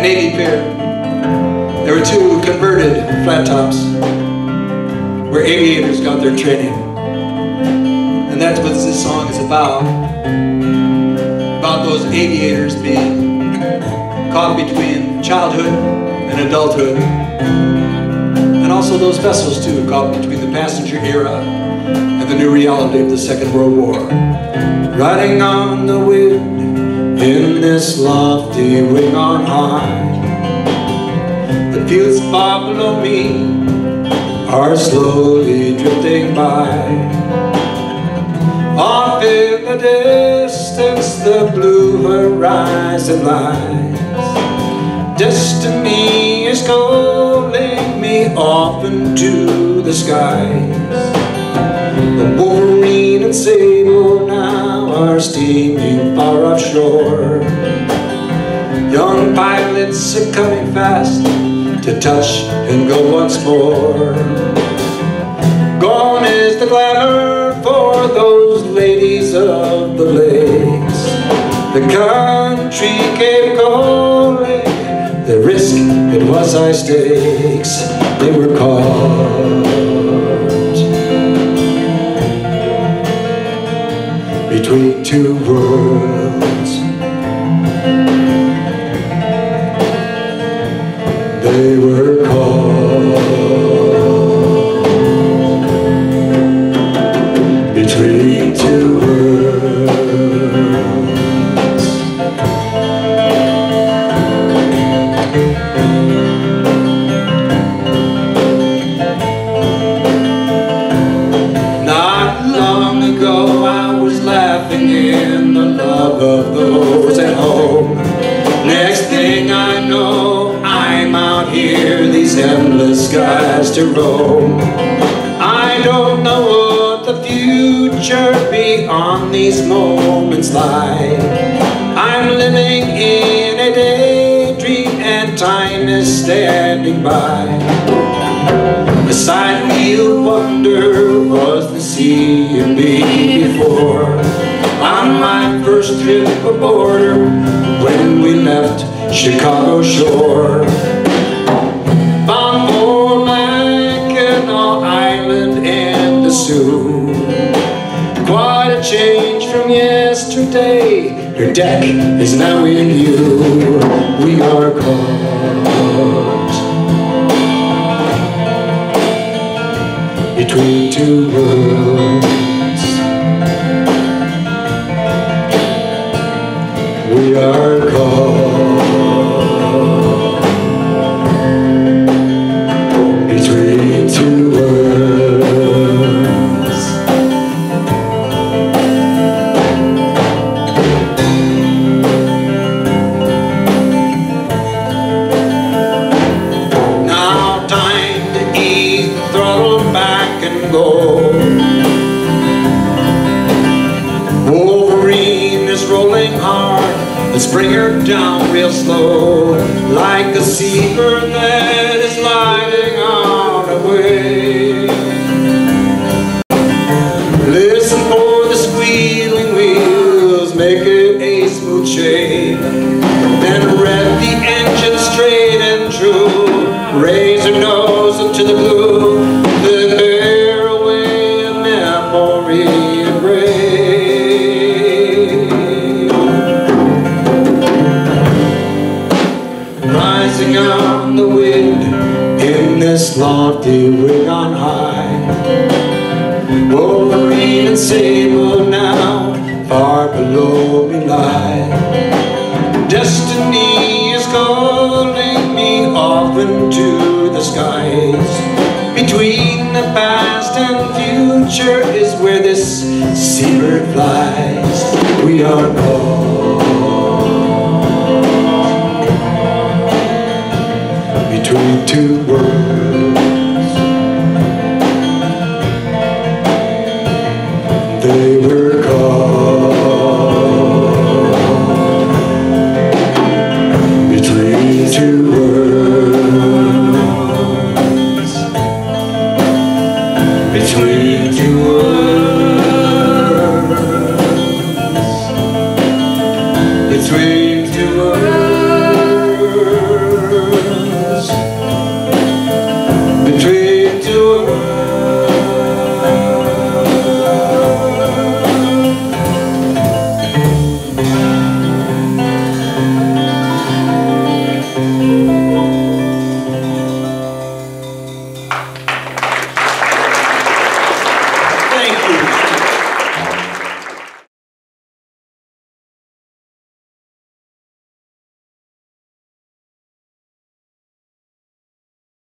Navy Pier. There were two converted flat tops where aviators got their training. And that's what this song is about those aviators being caught between childhood and adulthood. And also those vessels too, caught between the passenger era and the new reality of the Second World War. Riding on the wind in this lofty wing on high, the fields far below me are slowly drifting by. Off in the distance the blue horizon lies. Destiny is calling me off into the skies. The Wolverine and Sable now are steaming far offshore. Young pilots are coming fast to touch and go once more. Gone is the glamour for those ladies of the lakes. The country came calling, the risk, it was high stakes. They were caught between two worlds. They were caught between two worlds. Not long ago I was laughing in the love of those at home. Next thing I know, I'm out here, these endless skies to roam. I don't know what the future beyond these moments lie. I'm living in a daydream and time is standing by. The sidewheel wonder was the SeeAndBee before. On my first trip aboard when we left Chicago shore. Found more Mackinac Island and the Sioux. Quite a change from yesterday. Your deck is now in view. We are caught between two worlds. We are caught between two worlds. Now time to ease the throttle back and go. Wolverine is rolling hard. Let's bring her down real slow, like a seabird that is gliding on a wave. Listen for the squealing wheels, make it a smooth shape. Then rev the engine straight and true, raise her nose into the blue, then bear away a memory and rain. Rising on the wind in this lofty wing on high. Wolverine and Sable now far below me lie. Destiny is calling me off into the skies. Between the past and future is where this seabird flies. We are caught between two worlds.